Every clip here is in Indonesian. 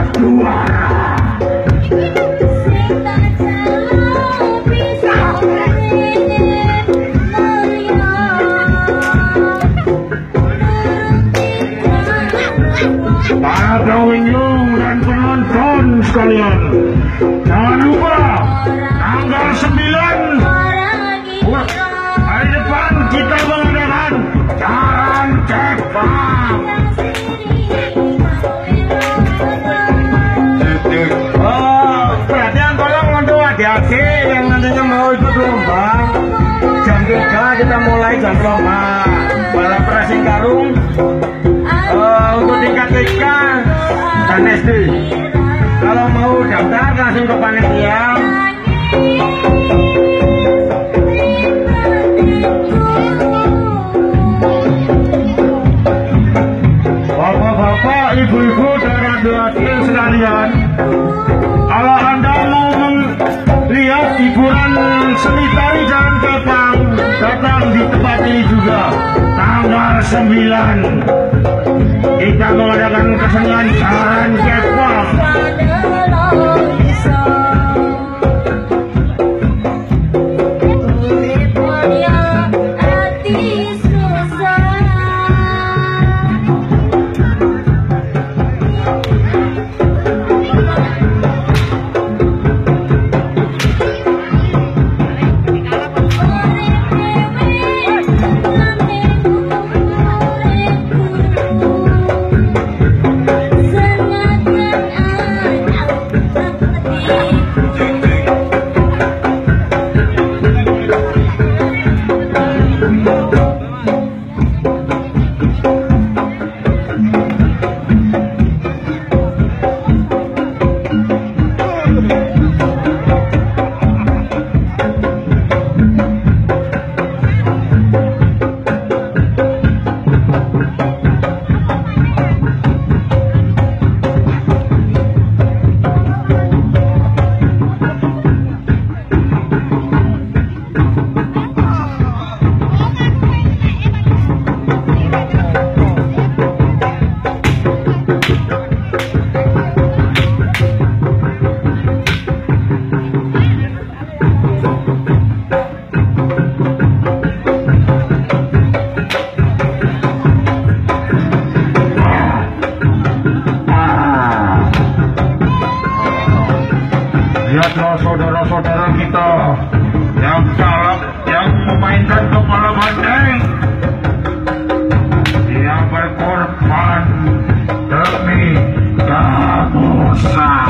juara. Para pengunjung dan penonton sekalian, jangan lupa tanggal 9 hari depan kita mengadakan jalan cepat. Perhatian tolong untuk adik-adik yang nantinya mau ikut lomba. Jam 3 kita mulai jam lomba balap racing karung untuk tingkat TK dan SD. Kalau mau daftar langsung ke panitia. Bapak-bapak, ibu-ibu dan adik-adik sekalian, kalau Anda mau melihat hiburan seni tari jalan kepang, datang di tempat ini juga. Tanggal 9 kita mengadakan kesenian jalan kepang. Lihatlah saudara-saudara kita yang galak, yang memainkan kepala banteng, yang berkorban demi bangsa.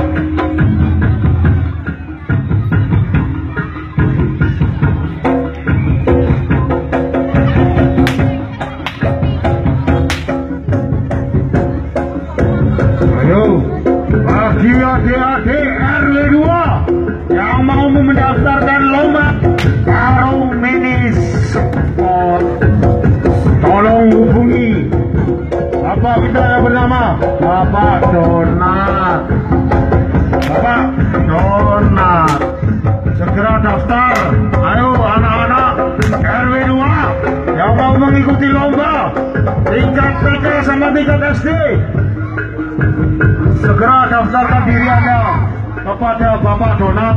Ayo, bagi adik-adik RW 2 yang mau mendaftarkan lomba karung mini sport, tolong hubungi Bapak kita yang bernama Bapak Donat. Bapak Donat, segera daftar. Ayo anak-anak RW 2 yang mau mengikuti lomba tingkat TK sama tingkat SD, segera daftarkan diri Anda kepada Bapak Donat.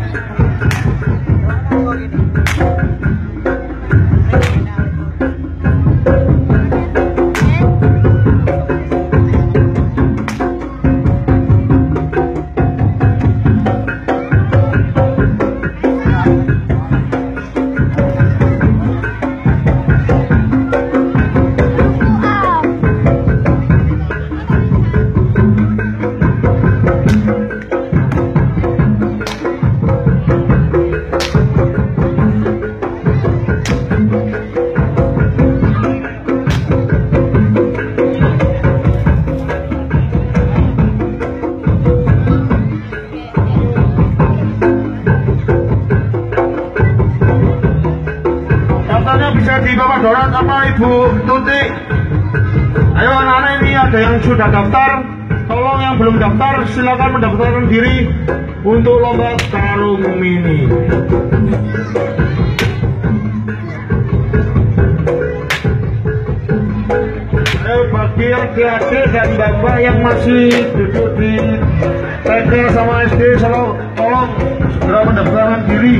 Bisa di Bapak Donat apa Ibu Tuti? Ayo anak-anak, ini ada yang sudah daftar, tolong yang belum daftar silakan mendaftarkan diri untuk lomba karung mini. Ayo bagi bagi adik-adik dan bapak yang masih duduk di TK sama SD, tolong segera mendaftarkan diri.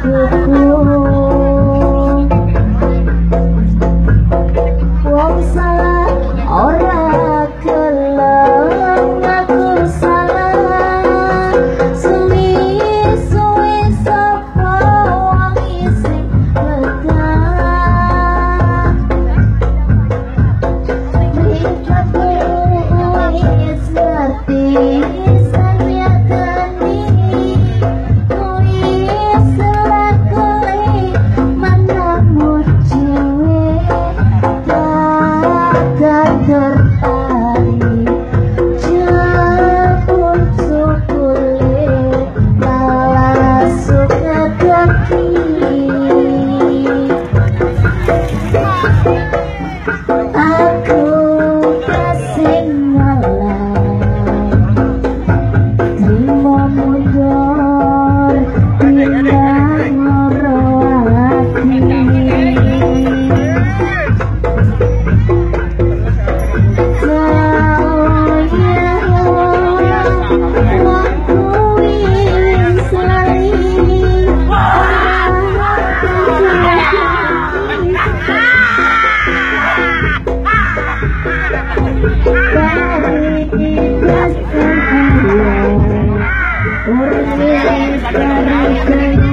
Wong salah ora gelem ngaku salah, suwi-suwi sapa wong isih lega. Rikatku wis ngerti saya geni, wis lakoni manamu dhewe. Tertarik jabut sukule malah suka kaki. Aku kasih ngalah terima mundur pindah ngorowati. Dari